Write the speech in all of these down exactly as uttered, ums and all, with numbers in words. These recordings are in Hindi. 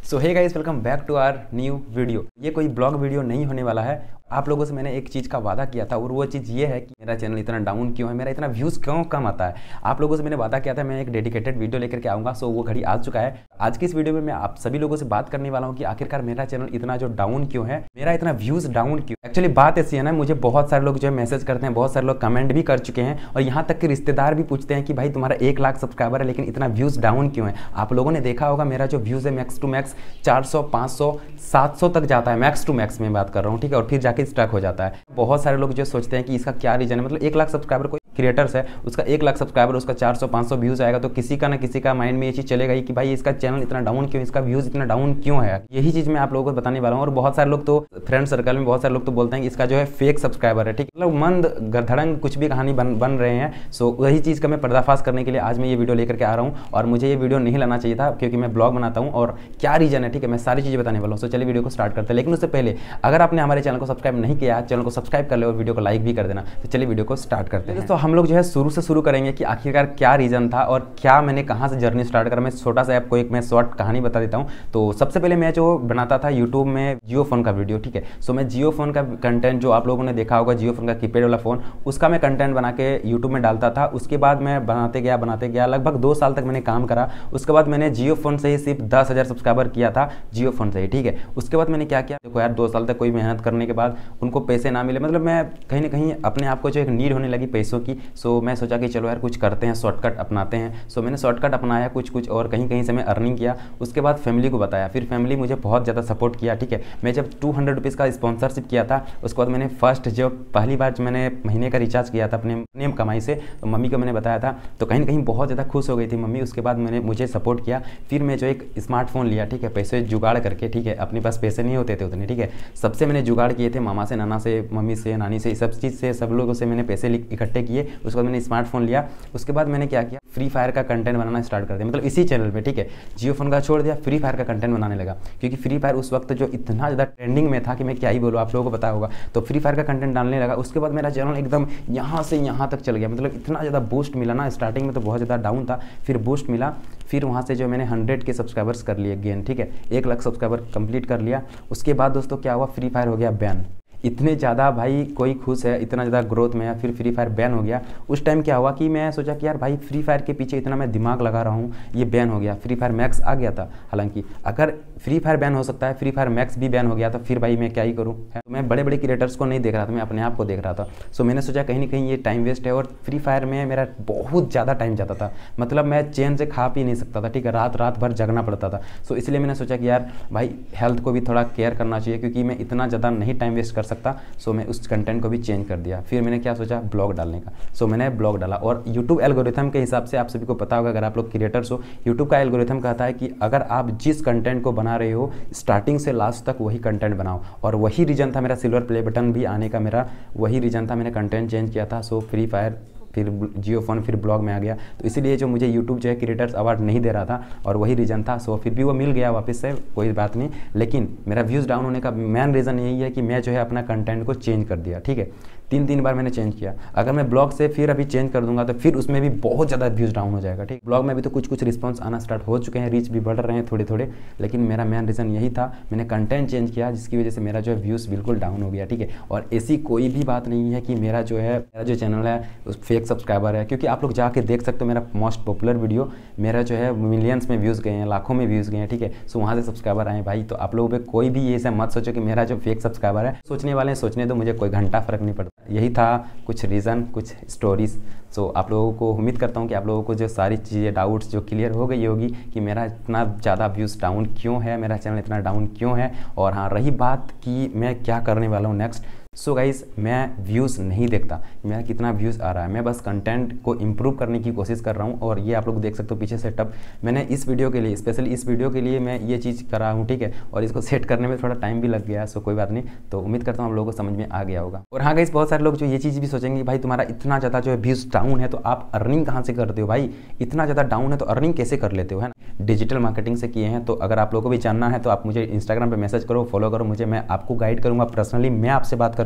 So hey guys, welcome back to our new video. ये कोई ब्लॉग वीडियो नहीं होने वाला है। आप लोगों से मैंने एक चीज़ का वादा किया था और वो चीज़ ये है कि मेरा चैनल इतना डाउन क्यों है, मेरा इतना व्यूज़ क्यों कम आता है। आप लोगों से मैंने वादा किया था मैं एक डेडिकेटेड वीडियो लेकर के आऊँगा। सो वो घड़ी आ चुका है। आज की इस वीडियो में मैं आप सभी लोगों से बात करने वाला हूँ कि आखिरकार मेरा चैनल इतना जो डाउन क्यों है, मेरा इतना व्यूज़ डाउन क्यों। एक्चुअली बात ऐसी है ना, मुझे बहुत सारे लोग जो है मैसेज करते हैं, बहुत सारे लोग कमेंट भी कर चुके हैं और यहाँ तक कि रिश्तेदार भी पूछते हैं कि भाई तुम्हारा एक लाख सब्सक्राइबर है लेकिन इतना व्यूज़ डाउन क्यों है। आप लोगों ने देखा होगा मेरा जो व्यूज़ है मैक्स टू मैक्स चार सौ पाँच सौ सात सौ तक जाता है, मैक्स टू मैक्स में बात कर रहा हूँ, ठीक है। और फिर जाके स्टक हो जाता है। बहुत सारे लोग जो सोचते हैं कि इसका क्या रीजन है, मतलब एक लाख सब्सक्राइबर कोई क्रिएटर्स है, उसका एक लाख सब्सक्राइबर, उसका चार सौ पाँच सौ व्यूज़ आएगा तो किसी का ना किसी का माइंड में ये चीज़ चलेगा ही कि भाई इसका चैनल इतना डाउन क्यों, इसका व्यूज़ इतना डाउन क्यों है। यही चीज़ मैं आप लोगों को बताने वाला हूँ। और बहुत सारे लोग तो फ्रेंड सर्कल में बहुत सारे लोग तो बोलते हैं कि इसका जो है फेक सब्सक्राइबर है, ठीक है। मतलब मंद गधड़ंग कुछ भी कहानी बन बन रहे हैं। सो वही चीज़ का मैं पर्दाफाश करने के लिए आज मैं ये वीडियो लेकर के आ रहा हूँ। और मुझे ये वीडियो नहीं लाना चाहिए था क्योंकि मैं ब्लॉग बनाता हूँ और क्या रीजन है, ठीक है, मैं सारी चीज़ें बताने वाला हूँ। सो चलिए वीडियो को स्टार्ट करते हैं। लेकिन उससे पहले अगर आपने हमारे चैनल को सब्सक्राइब नहीं किया, चैनल को सब्सक्राइब कर ले और वीडियो को लाइक भी कर देना। तो चलिए वीडियो को स्टार्ट करते हैं। तो हम लोग जो है शुरू से शुरू करेंगे कि आखिरकार क्या रीज़न था और क्या मैंने कहाँ से जर्नी स्टार्ट करा। मैं छोटा सा आपको एक मैं शॉर्ट कहानी बता देता हूँ। तो सबसे पहले मैं जो बनाता था यूट्यूब में जियो फोन का वीडियो, ठीक है। सो मैं जियो फोन का कंटेंट जो आप लोगों ने देखा होगा, जियो फोन का कीपैड वाला फोन, उसका मैं कंटेंट बना के यूट्यूब में डालता था। उसके बाद मैं बनाते गया बनाते गया लगभग दो साल तक मैंने काम करा। उसके बाद मैंने जियो फोन से ही सिर्फ दस हज़ार सब्सक्राइबर किया था, जियो फोन से ही, ठीक है। उसके बाद मैंने क्या किया, देखो यार, दो साल तक कोई मेहनत करने के बाद उनको पैसे ना मिले, मतलब मैं कहीं ना कहीं अपने आप को जो एक नीड होने लगी पैसों की। सो मैं सोचा कि चलो यार कुछ करते हैं, शॉर्टकट अपनाते हैं। सो मैंने शॉर्टकट अपनाया कुछ कुछ और कहीं कहीं से मैं अर्निंग किया। उसके बाद फैमिली को बताया, फिर फैमिली मुझे बहुत ज़्यादा सपोर्ट किया, ठीक है। मैं जब टू हंड्रेड रुपीज़ का स्पॉन्सरशिप किया था, उसके बाद मैंने फर्स्ट जो पहली बार जो मैंने महीने का रिचार्ज किया था अपने अपने कमाई से, तो मम्मी को मैंने बताया था, तो कहीं ना कहीं बहुत ज़्यादा खुश हो गई थी मम्मी। उसके बाद मैंने मुझे सपोर्ट किया। फिर मैं जो एक स्मार्टफोन लिया, ठीक है, पैसे जुगाड़ करके, ठीक है, अपने पास पैसे नहीं होते थे उतने, ठीक है। सबसे मैंने जुगाड़ किए थे, मामा से, नाना से, मम्मी से, नानी से, सब चीज़ से, सब लोगों से मैंने पैसे इकट्ठे किए। उसके बाद मैंने स्मार्टफोन लिया। उसके बाद मैंने क्या किया, फ्री फायर का कंटेंट बनाना स्टार्ट कर दिया, मतलब इसी चैनल पे, ठीक है। जियो फोन का छोड़ दिया, फ्री फायर का कंटेंट बनाने लगा क्योंकि फ्री फायर उस वक्त जो इतना ज़्यादा ट्रेंडिंग में था कि मैं क्या ही बोलूँ, आप लोगों को पता होगा। तो फ्री फायर का कंटेंट डालने लगा। उसके बाद मेरा चैनल एकदम यहाँ से यहाँ तक चल गया, मतलब इतना ज़्यादा बूस्ट मिला ना। स्टार्टिंग में तो बहुत ज़्यादा डाउन था, फिर बूस्ट मिला। फिर वहाँ से जो मैंने हंड्रेड के सब्सक्राइबर्स कर लिए गेन, ठीक है, एक लाख सब्सक्राइबर कंप्लीट कर लिया। उसके बाद दोस्तों क्या हुआ, फ्री फायर हो गया बैन। इतने ज़्यादा भाई कोई खुश है, इतना ज़्यादा ग्रोथ में है, फिर फ्री फायर बैन हो गया। उस टाइम क्या हुआ कि मैं सोचा कि यार भाई फ्री फायर के पीछे इतना मैं दिमाग लगा रहा हूँ, ये बैन हो गया। फ्री फायर मैक्स आ गया था, हालांकि अगर फ्री फायर बैन हो सकता है, फ्री फायर मैक्स भी बैन हो गया, तो फिर भाई मैं क्या ही करूँ। तो मैं बड़े बड़े क्रिएटर्स को नहीं देख रहा था, मैं अपने आप को देख रहा था। सो मैंने सोचा कहीं ना कहीं ये टाइम वेस्ट है। और फ्री फायर में मेरा बहुत ज़्यादा टाइम जाता था, मतलब मैं चैन से खा पी नहीं सकता था, ठीक है, रात रात भर जगना पड़ता था। सो इसलिए मैंने सोचा कि यार भाई हेल्थ को भी थोड़ा केयर करना चाहिए क्योंकि मैं इतना ज़्यादा नहीं टाइम वेस्ट कर सकता। सो मैं उस कंटेंट को भी चेंज कर दिया। फिर मैंने क्या सोचा, ब्लॉग डालने का। सो मैंने ब्लॉग डाला। और यूट्यूब एल्गोरिथम के हिसाब से आप सभी को पता होगा, अगर आप लोग क्रिएटर्स हो, यूट्यूब का एल्गोरिथम कहता है कि अगर आप जिस कंटेंट को बना रहे हो स्टार्टिंग से लास्ट तक वही कंटेंट बनाओ। और वही रीजन था मेरा सिल्वर प्ले बटन भी आने का, मेरा वही रीजन था, मैंने कंटेंट चेंज किया था। सो फ्री फायर, फिर जियो फोन, फिर ब्लॉग में आ गया। तो इसीलिए जो मुझे यूट्यूब जो है क्रिएटर्स अवार्ड नहीं दे रहा था और वही रीज़न था। सो फिर भी वो मिल गया वापस से, कोई बात नहीं। लेकिन मेरा व्यूज़ डाउन होने का मेन रीज़न यही है कि मैं जो है अपना कंटेंट को चेंज कर दिया, ठीक है। तीन तीन बार मैंने चेंज किया। अगर मैं ब्लॉग से फिर अभी चेंज कर दूंगा तो फिर उसमें भी बहुत ज़्यादा व्यूज़ डाउन हो जाएगा, ठीक। ब्लॉग में भी तो कुछ कुछ रिस्पॉन्स आना स्टार्ट हो चुके हैं, रीच भी बढ़ रहे हैं थोड़े थोड़े। लेकिन मेरा मेन रीज़न यही था, मैंने कंटेंट चेंज किया जिसकी वजह से मेरा जो है व्यूज़ बिल्कुल डाउन हो गया, ठीक है। और ऐसी कोई भी बात नहीं है कि मेरा जो है मेरा जो चैनल है उस फेक सब्सक्राइबर है, क्योंकि आप लोग जाके देख सकते हो मेरा मोस्ट पॉपुलर वीडियो मेरा जो है मिलियंस में व्यूज़ गए हैं, लाखों में व्यूज़ गए हैं, ठीक है। सो वहाँ से सब्सक्राइबर आए भाई। तो आप लोगों पे कोई भी ऐसा मत सोचो कि मेरा जो फेक सब्सक्राइबर है, सोचने वाले सोचने दो, मुझे कोई घंटा फर्क नहीं पड़ता। यही था कुछ रीज़न, कुछ स्टोरीज। सो आप लोगों को उम्मीद करता हूँ कि आप लोगों को जो सारी चीज़ें डाउट्स जो क्लियर हो गई होगी कि मेरा इतना ज़्यादा व्यूज़ डाउन क्यों है, मेरा चैनल इतना डाउन क्यों है। और हाँ, रही बात कि मैं क्या करने वाला हूँ नेक्स्ट। सो गाइस, मैं व्यूज़ नहीं देखता मेरा कितना व्यूज़ आ रहा है, मैं बस कंटेंट को इम्प्रूव करने की कोशिश कर रहा हूँ। और ये आप लोग देख सकते हो पीछे सेटअप मैंने इस वीडियो के लिए, स्पेशली इस वीडियो के लिए मैं ये चीज़ कर रहा हूँ, ठीक है। और इसको सेट करने में थोड़ा टाइम भी लग गया, सो कोई बात नहीं। तो उम्मीद करता हूँ आप लोगों को समझ में आ गया होगा। और हाँ गाइस, बहुत सारे लोग जो ये चीज़ भी सोचेंगे भाई तुम्हारा इतना ज़्यादा जो है व्यूज़ डाउन है तो आप अर्निंग कहाँ से करते हो भाई, इतना ज़्यादा डाउन है तो अर्निंग कैसे कर लेते हो, है ना। डिजिटल मार्केटिंग से किए हैं। तो अगर आप लोगों को भी जानना है तो आप मुझे इंस्टाग्राम पर मैसेज करो, फॉलो करो मुझे, मैं आपको गाइड करूँगा पर्सनली, मैं आपसे बात कर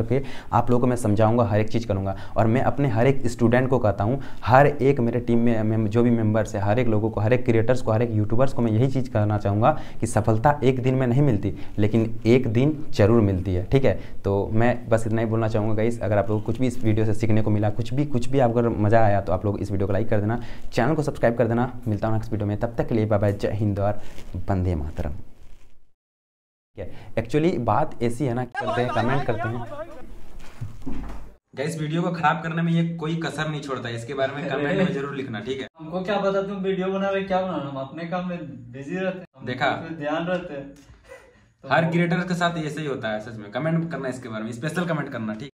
करके आप लोगों को मैं समझाऊंगा, हर एक चीज़ करूँगा। और मैं अपने हर एक स्टूडेंट को कहता हूँ, हर एक मेरे टीम में जो भी मेंबर्स है, हर एक लोगों को, हर एक क्रिएटर्स को, हर एक यूट्यूबर्स को मैं यही चीज़ कहना चाहूँगा कि सफलता एक दिन में नहीं मिलती, लेकिन एक दिन जरूर मिलती है। ठीक है, तो मैं बस इतना ही बोलना चाहूँगा गाइस। अगर आप लोग को कुछ भी इस वीडियो से सीखने को मिला, कुछ भी कुछ भी आपको अगर मज़ा आया तो आप लोग इस वीडियो को लाइक कर देना, चैनल को सब्सक्राइब कर देना। मिलता हूँ नेक्स्ट वीडियो में, तब तक के लिए बाय बाय, जय हिंद और वंदे मातरम। एक्चुअली बात ऐसी है ना, करते हैं कमेंट करते हैं गाइस, वीडियो को खराब करने में ये कोई कसर नहीं छोड़ता है, इसके बारे में कमेंट में जरूर लिखना। ठीक है, हमको क्या पता तुम वीडियो बना रहे क्या बना रहे, हम अपने काम में बिजी रहते हैं, देखा ध्यान रहते हैं। हर क्रिएटर के साथ ऐसे ही होता है सच में। कमेंट करना इसके बारे में, स्पेशल कमेंट करना। ठीक।